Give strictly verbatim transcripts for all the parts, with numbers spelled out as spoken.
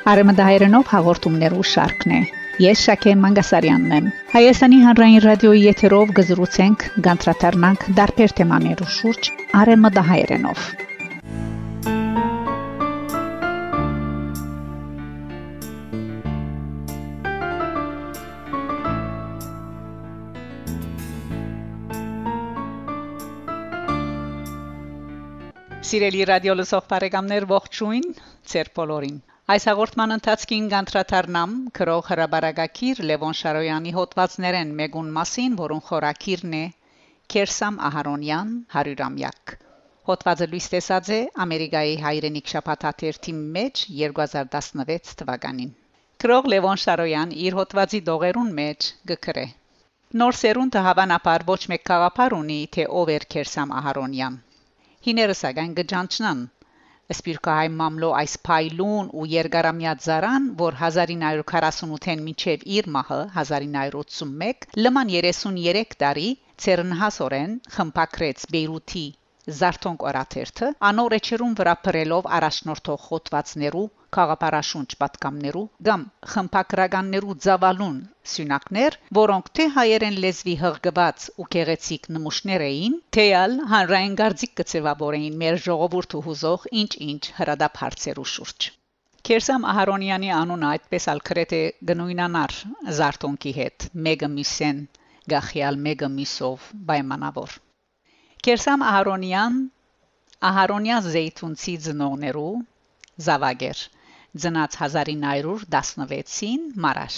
Արեւմտահայերենով հաղորդումներու շարքն է։ Ես Շաքէ Մանկասարեանն եմ։ Հայաստանի Հանրային ռատիոյի եթերով գզրուցենք, գանտրատարնանք դարբեր թեմաներու շուրջ արեւմտահայերենով։ Սիրելի ռադիո լսող բարեկամներ, ողջույն, ձեր բոլորին։ Այս հաղորդման ընթացքին գանտրատարնամ քրող հրաբարագակիր Լեւոն Շառոյեանի հոդվածներեն մեգուն մասին, որոնց խորակիրն է Գերսամ Ահարոնեան Հարիւրամեակ։ Հոդվածը լույս տեսած է Ամերիկայի Հայրենիք շաբաթաթերթի մեջ երկու հազար տասնվեց թվականին։ Քրող Լեւոն Շառոյեան իր հոդվածի դողերուն մեջ գկրե. Նոր սերունդը հավանաբար ոչ մեկ գաղափար ունի, թե ով էր Գերսամ Ահարոնեան։ Հիներս ագան գճանչնան Սպիրկահայ մամլո այս փայլուն ու երկարամյա ծարան, որ հազար ինը հարյուր քառասունութեն մինչև իր մահը հազար ինը հարյուր ութսունմեկ լման երեսունյերեք տարի ցերնհասորեն խմբակրեց Բեյրութի Զարթոնք օրաթերթը անոր էջերուն վրա փրելով առաջնորդող հոդվածներու խաղապարաշունչ պատկամներու կամ խմբակրականներու ծավալուն սյունակներ, որոնք թե հայերեն լեզվի հղկված ու գեղեցիկ նմուշներ էին, թե ալ հանրային գարձիկ կցևավորեին մեր ժողովուրդը հուզող ինչ-ինչ հրադապ հարցերու շուրջ։ Գերսամ Ահարոնեանի անունը այդպես ալ քրեթե գնույնանար Զարթոնքի հետ, մեկը մյուսեն գախյալ մեկը մյուսով պայմանավոր։ Գերսամ Ահարոնեան Ահարոնյա զեյթունցի ծնողներու զավագեր ծնած հազար ինը հարյուր տասնվեցին մարաշ։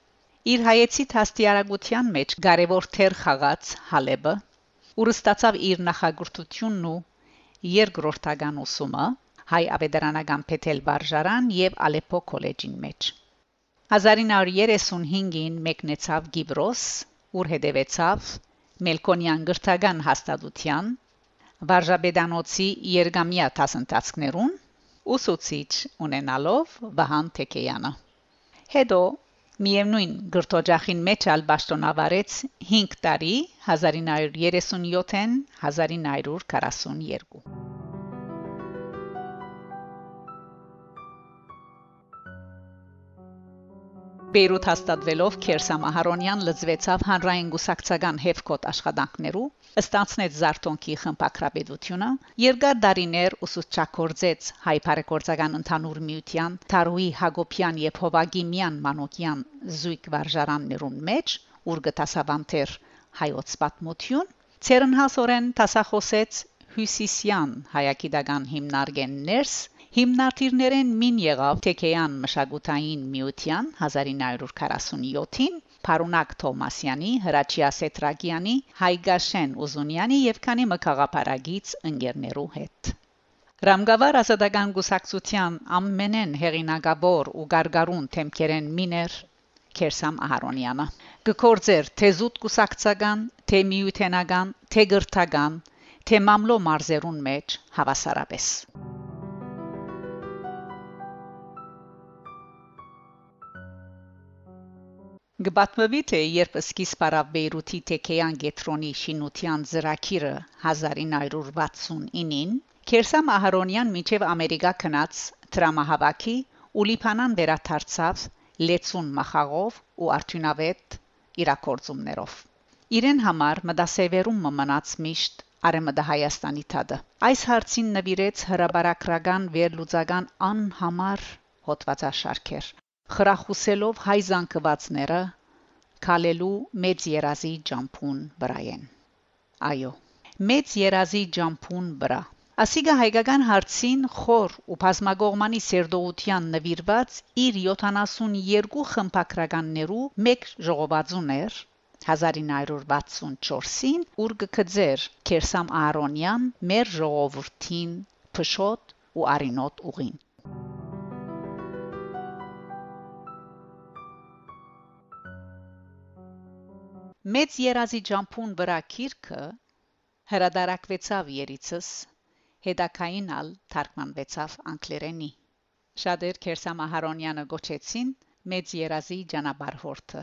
Իր հայեցի դաստիարակության մեջ կարևոր թեր խաղաց Հալեբը, ուր ստացավ իր նախագործությունն ու երկրորդական ուսումը հայ ավետարանական Փեթել վարժարան եւ Ալեպո քոլեջին մեջ։ հազար ինը հարյուր երեսունհինգին մեկնեցավ Գիբրոս, ուր հետևեցավ Մելքոնյան գրթական հաստատության վարժապետանոցի երգամյա դասընթացներուն ուսուցիչ ունենալով Վահան Թեքեյանը։ Հետո միևնույն գրթօջախին մեջ ալ պաշտոնավարեց հինգ տարի հազար ինը հարյուր երեսունյոթեն հազար ինը հարյուր քառասունյերկու։ Բեյրութ հաստատվելով Գերսամ Ահարոնեան լծվեցավ հանրային գուսակցական հեվկոտ աշխատանքներու, ստացնեց Զարթոնքի խմբակրապետությունը, երկար դարիներ ուսուցչագործեց հայ բարեգործական ընդհանուր միության Թարուհի Հակոբյան եւ Հովագիմյան Մանոկյան զույգ վարժարաններուն մեջ, ուր գտասավանթեր հայոց պատմություն, ցերնհասորեն տասախոսեց հյուսիսյան հայագիտական հիմնարկեններս Հիմնադիրներեն մին եղավ Թեքեյան մշակութային միության հազար ինը հարյուր քառասունյոթին, Փարունակ Թոմասյանի, Հրաչյա Սետրագյանի, Հայգաշեն Ուզունյանի եւ քանի մկաղապարագից ընկերներու հետ։ Ռամգավար ազատական գուսակցության ամենեն հեղինակավոր ու գարգարուն թեմքերեն միներ Գերսամ Ահարոնեանը։ Գկործեր թե զուտ գուսակցական, թե միութենական, թե գրթական, թե մամլո մարզերուն մեջ հավասարապես։ Գբատմվի թե երբ սկիզբ արավ Բեյրութի Թեքեյան գետրոնի շինության ծրագիրը հազար ինը հարյուր վաթսունինին, Գերսամ Ահարոնեան մինչև Ամերիկա գնաց տրամահավաքի ու Լիբանան վերադարձավ լեցուն մախաղով ու արդյունավետ իրագործումներով։ Իրեն համար մտասևերում մնաց միշտ Արեւմտահայաստանի թադը։ Այս հարցին նվիրեց հրաբարակրական վերլուծական անհամար հոդվածաշարքեր, խրախուսելով հայ զանգվածները քալելու մեծ երազի ջամփուն վրայեն։ Այո, մեծ երազի ջամփուն վրա։ Ասիգա հայկական հարցին խոր ու բազմագողմանի սերդողության նվիրված իր յոթանասունյերկու խմբակրականներու մեկ ժողովածուներ հազար ինը հարյուր վաթսունչորսին, ուր գկձեր Գերսամ Ահարոնեան մեր ժողովրդին փշոտ ու արինոտ ուղին։ Մեծ երազի ջամփուն վրա քիրքը հրադարակվեցավ երիցս, հետակային ալ թարգմանվեցավ անգլերենի։ Շատեր Գերսամ Ահարոնեանը գոչեցին մեծ երազի ճանապարհորդը։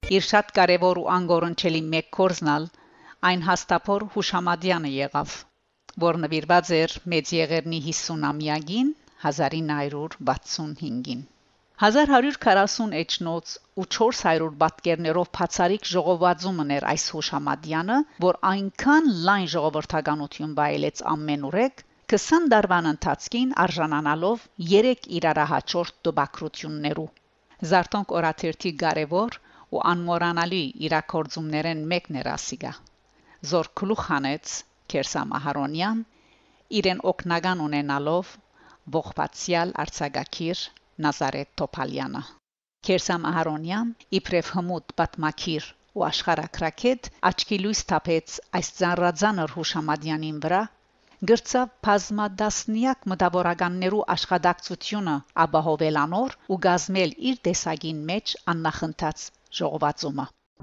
Իր շատ կարևոր ու անգորնչելի մեկ կորզնալ այն հաստափոր Հուշամադյանը եղավ, որ նվիրված էր Մեծ Եղեռնի հիսունամյակին հազար ինը հարյուր վաթսունհինգին։ հազար հարյուր քառասուն էջնոց ու չորս հարյուր պատկերներով բացարիք ժողովածումն էր այս Հուշամադյանը, որ այնքան լայն ժողովրդականություն վայելեց ամենուրեք, քսան դարվան ընթացքին արժանանալով երեք իրարահաճորդ տոբակրություններու։ Զարթոնք օրաթերթի կարևոր ու անմոռանալի իրակորձումներեն մեկն էր ասիգա։ Զոր գլուխ հանեց Գերսամ Ահարոնեան, իրեն օգնական ունենալով ողբացյալ արձակագիր Նազարեթ Թոփալյանը։ Գերսամ Ահարոնեան իբրև հմուտ պատմակիր ու աշխարհակրակետ աչքի լույս թափեց այս ծանրածանր Հուշամադյանին վրա, գրծավ բազմադասնյակ մտավորականներու աշխատակցությունը ապահովելանոր ու գազմել իր տեսակին մեջ աննախընթաց ժողովածումը։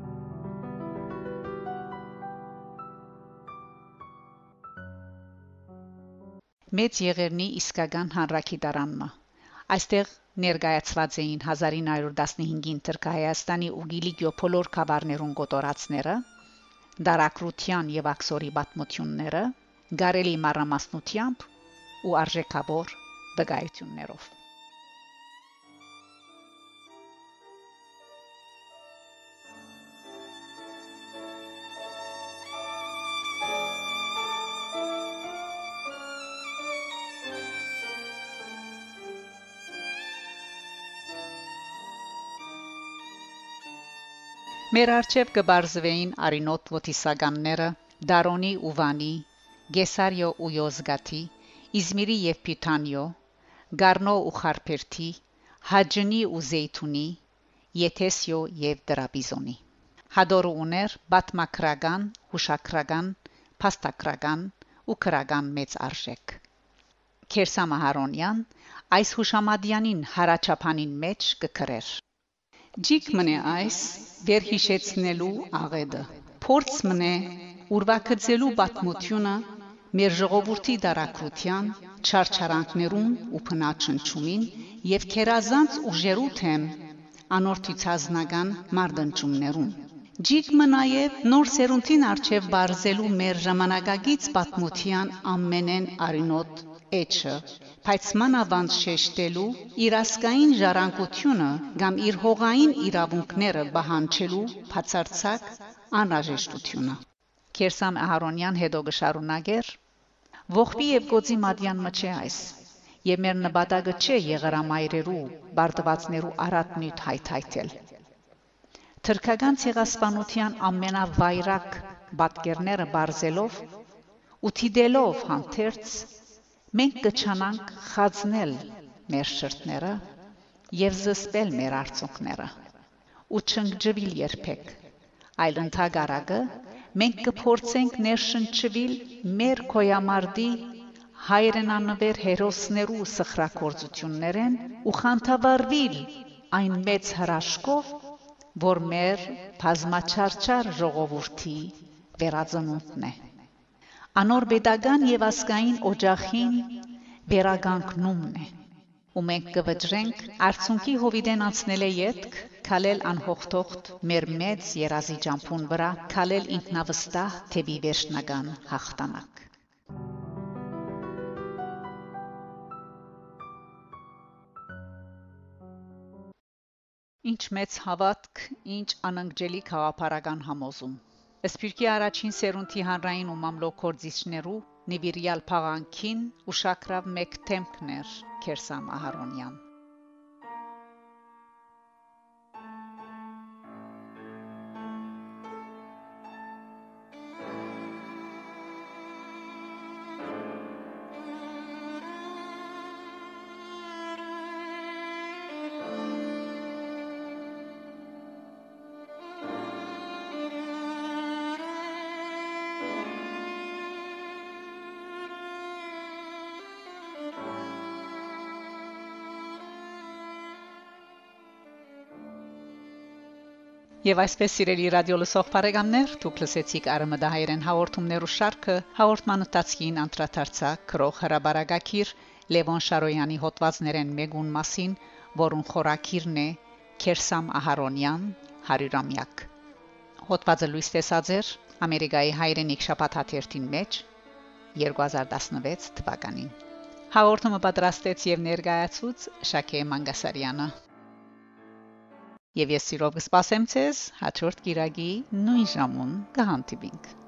Մեծ Եղեռնի իսկական հանրաքիտարանը։ Այստեղ ներկայացված էին հազար ինը հարյուր տասնհինգին Հայաստանի ու Գիլիգիո բոլոր գավառներուն գոտորածները, դարակրության եւ աքսորի պատմությունները, գարելի մանրամասնությամբ ու արժեքավոր վկայություններով։ Մեր արչև կբարձվեին արինոտ ոտիսականները, Դարոնի ու Վանի, Գեսարիո ու Յոզգաթի, Իզմիրի եւ Պյութանիո, Գառնո ու Խարփերթի, Հաջնի ու Զեյթունի, Եթեսիո եւ Դրաբիզոնի։ Հադորը ուներ բատմակրական, հուշակրական, փաստակրական ու քրական մեծ արժեք։ Գերսամ Ահարոնեան այս Հուշամադյանին հարաճապանին մեջ կգրեր։ Ջիկ մնե այս վերհիշեցնելու աղեդը, փորձ մնե ուրվակցելու պատմությունը մեր ժողովրդի դարակրության, չարչարանքներուն ու փնաչնչումին եւ քերազանց ուժերու թեմ անորթիցազնական մարդընչումներուն։ Ջիկ մնաև նոր սերունդին արչև բարձելու մեր ժամանակագից պատմության ամենեն արինոտ էջը, բայց մանավանդ շեշտելու իր ասկային ժառանգությունը կամ իր հողային իրավունքները բանջելու բացարձակ անհրաժեշտությունը։ Գերսամ Ահարոնեան հետո կշարունակեր. Ողբի եւ գոծի մադյան մը չէ այս, եւ մեր նպատակը չէ եղերամայրերու, բարդվածներու արատնույթ հայթայթել։ Թրքական ցեղասպանության ամենավայրակ պատկերները բարձելով ու թիդելով հանդերձ մենք կչանանք խածնել մեր շրթները եւ զսպել մեր արցունքները ու չընկճվել երբեք, այլ ընդհակառակը մենք կփորձենք ներշնչվել մեր քոյամարտի հայրենանվեր հերոսներու սխրագործություններեն ու խանթավառվել այն մեծ հրաշքով, որ մեր բազմաչարչար ժողովրդի վերածնունդն է։ Անոր պետական եւ ասկային օջախին վերագանքնումն է, ու մենք կվճռենք արցունքի հովիդեն անցնել է ետք, քալել անհողտողտ մեր մեծ երազի ջամփուն վրա, քալել ինքնավստահ թեպի վերջնական հաղթանակ։ Ինչ մեծ հավատք, ինչ անընկճելի քաղաքական համոզում։ Սփյուռքի առաջին սերունդի հանրային ու մամլոքորձիչներու նվիրյալ փաղանքին ու շակրավ մեկ թեմքն էր Գերսամ Ահարոնեան։ Եվ այսպես սիրելի ռադիո լսող բարեկամներ, դուք լսեցիք Արեւմտահայերէն հաղորդումներու շարքը, հաղորդման ընթացքին անդրադարձա քրող հրաբարագակիր Լեւոն Շառոյեանի հոդվածներեն մեկուն մասին, որուն խորակիրն է Գերսամ Ահարոնեան Հարիւրամեակ։ Հոդվածը լույս տեսած էր Ամերիկայի Հայրենիք շաբաթաթերթին մեջ երկու հազար տասնվեց թվականին։ Հաղորդումը պատրաստեց եւ ներկայացուց Շաքէ Մանկասարեանը։ Եվ ես սիրով կսպասեմ ցեզ հաջորդ գիրագի նույն ժամուն կհանդիպինք։